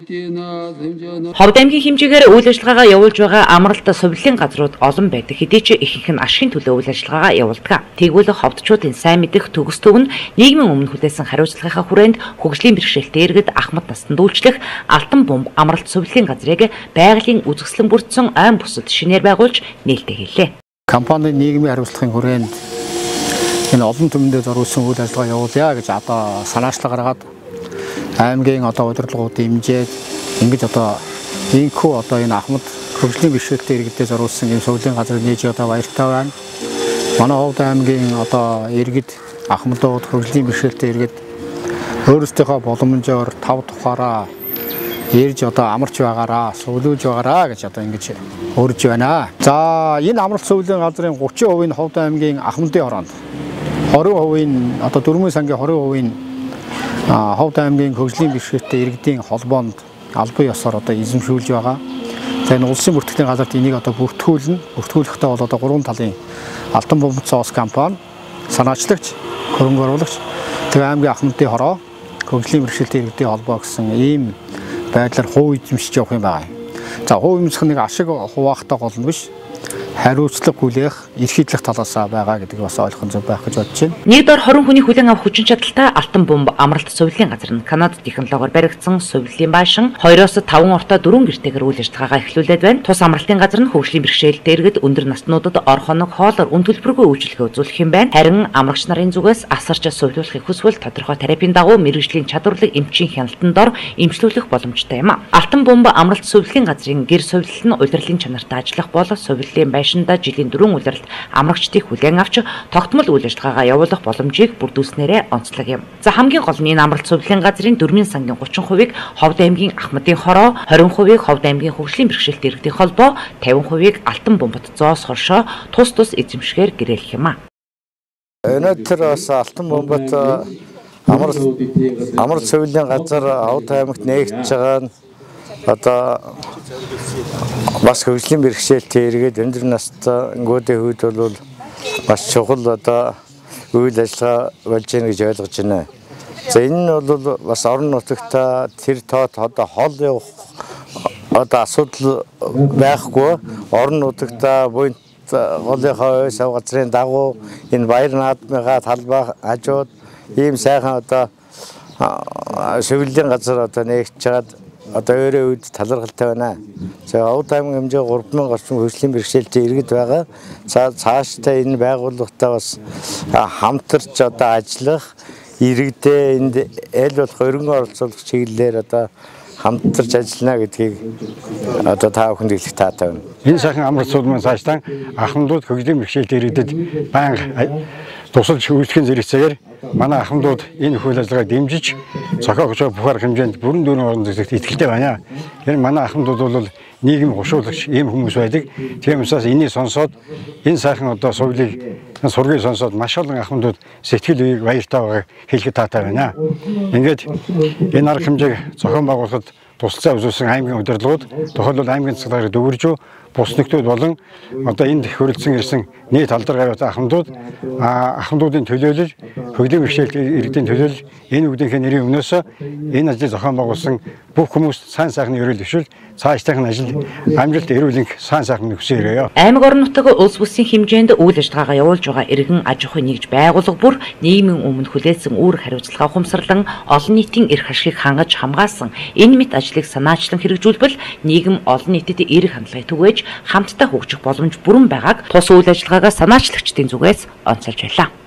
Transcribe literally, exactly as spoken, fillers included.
Ховд аймгийн хэмжээгээр үйл ажиллагаагаа явуулж байгаа амралт сувилын газрууд олон байдаг. Хэдий ч ихэнх нь ашигын төлөө үйл ажиллагаагаа явуулдаг. Тэгвэл ховдчуудын сайн мэдих төгс төв нь нийгмийн өмнө хүлээсэн хариуцлагынхаа хүрээнд хөгжлийн бэрхшээлтэй иргэд ахмад настанд үйлчлэх алтан бомб амралт сувилын газрыг байгалийн үзэсгэлэн бүрдсэн айн бусад шинээр байгуулж нээлттэй хийлээ. Компани нийгмийн хариуцлагын хүрээнд энэ олон түмэндээ зориулсан үйл ажиллагаа явуулъя гэж одоо санаачлал гаргаад аймгийн одоо удирдлагуудын хэмжээд ингэж одоо инхүү одоо энэ ахмад хөгжлийн бэрхшээлтэй иргэдэд зориулсан энэ сувилын газрыг нээж одоо баяртай байна. Манай Ховд аймгийн одоо иргэд ахмадууд хөгжлийн бэрхшээлтэй иргэд өөрсдийнхөө боломжоор тав тухаараа ирж одоо амарч байгаараа, сувлуулж байгаараа гэж одоо ингэж урьж байна. За энэ амралт сувлын газрын гучин хувийн Ховд аймгийн ахмадын хороонд хорин хувийн одоо дөрвөн сангийн хорин хувийн Ховд аймгийн хөгжлийн бэрхшээлтэй иргэдийн холбоонд албан ёсоор одоо эзэмшүүлж байгаа. За энэ улсын бүртгэлийн газарт энийг одоо бүртгүүлнэ. Бүртгүүлэхдээ бол одоо гурван талын алтан бомб цоос компани, санаачлагч, хөрөнгө оруулагч, тэгээ аймгийн ахмадын хороо, хөгжлийн бэрхшээлтэй иргэдийн холбоо гэсэн ийм байдлаар хувь эзэмшиж явах юм байна. За хувь эзэмших нэг ашиг хуваахтай гол нь биш. Хариуцлага хүлээх, эрхийлэх талаас байгаа гэдэг бас ойлгох зөв байх гэж бодож байна. Нэг дор хорин хүний хүлээн авах хүчин чадалтай алтан бомб амралт сувилын газар нь Канада технологиор баригдсан сувилын байшин хоёроос таван уртаа дөрвөн гэртэйгээр үйл ажиллагаагаа эхлүүлээд байна. Тус амралтын газар нь хөгжлийн бэрхшээлтэй иргэд өндөр наснуудад ор хоног хоолоор үн төлбөргүй үйлчлэгээ үзүүлэх юм байна. Харин амрагч нарын зүгээс асарч сувилуулахыг хүсвэл тодорхой терапийн дагуу мэргэжлийн чадварлаг эмчийн хяналтанд дор эмчлүүлэх боломжтой юм. Алтан бомб амралт сувилын газрын гэр сувилал нь удирдлын чанартай ажиллах бол сувилын байшинда жилийн дөрвөн улиралд амрагчдыг хүлээн авч тогтмол үйл ажиллагаагаа явуулах боломжийг бүрдүүлснээрээ онцлог юм. За хамгийн гол нь энэ амралт сувилын газрын дөрвөн сангийн гучин хувийг Ховд аймгийн ахмадын хороо, хорин хувийг Ховд аймгийн хөгжлийн бэрхшээлтэй иргэдийн холбоо, тавин хувийг алтан бомбот зоос хоршоо тус тус эзэмшгээр гэрээлэх юм а. Өнөөдөр бас алтан бомбот амралт амралт сувилын газар Ховд аймагт нээгдэж байгаа нь одоо бас хөгжлийн бэрхшээлтэй иргэд өндөр настайгуудын хувьд бол бас чухал одоо үйл ажиллагаа болж байна гэж ойлгож байна. За энэ нь бол бас орон нутагта тэр тоот одоо хол явах одоо асуудал байхгүй. Орон нутагта буйнт голынхаа ой сав газрын дагуу энэ баяр наадмынхаа талбай хажууд ийм сайхан одоо сувилын газар одоо нээгдэж чад одоо өөрөө үед таларгалтай байна. За Ховд аймгийн хэмжээ гурван мянган орчим хөгжлийн бэрхшээлтэй иргэд байгаа. За цаашдаа энэ байгууллагатай бас хамтарч одоо ажиллах иргэдээ энд аль болох хөрөнгө оруулах чиглэлээр одоо хамтарч ажиллана гэдгийг одоо та бүхэнд хэлэх таатай байна. Энэ сайхан амралт сувилын цаашдаа ахмадууд хөгжлийн бэрхшээлтэй иргэдэд байнга тусалж үйлчлэхийн зэрэгцээгээр манай ахмадууд энэ үйл ажиллагааг дэмжиж зохиогч бүх арга хэмжээнд бүрэн дүүрэн орон зэгт итгэлтэй байна. Тэр манай ахмадууд бол нийгэм гушуулагч ийм хүмүүс байдаг. Тийм учраас энийг сонсоод энэ сайхан одоо сувилыг сургийг сонсоод маш олон ахмадууд сэтгэл үеийг баяртай байгааг хэлэхэд таатай байна. Ингээд энэ арга хэмжээг зохион байгуулахад тусалцаа үзүүлсэн аймгийн удирдлагууд тохиолдол аймгийн цэцлэгээр дүүрж бус нөхдүүд болон одоо энд хөрөлдсөн ирсэн нийт алдар гавьяа ахмадууд ахмадуудын төлөөлөл хөгжлийн бэрхшээлтэй иргэдийн төлөөлөл энэ бүгдийнхээ нэрийн өмнөөс энэ ажлыг зохион байгуулсан бүх хүмүүс сайн сайхны өрөөл дэвшил цаашдах ажил амжилт эрүүлэнх сайн сайхан хүсээрээ. Аймаг орон нутгийн улс бүсийн хэмжээнд үйл ажиллагаагаа явуулж байгаа иргэн аж ахуйн нэгж байгууллага бүр нийгмийн өмнө хүлээсэн үүрэг хариуцлага ухамсарлан олон нийтийн эрх ашигыг хангаж хамгаалсан энэ мэт ажлыг санаачлан хэрэгжүүлбэл нийгэм олон нийтэд эерэг хандлагыг түгээж хамтдаа хөгжих боломж бүрэн байгааг тус үйл ажиллагаагаа санаачлагчдын зүгээс онцолж байлаа.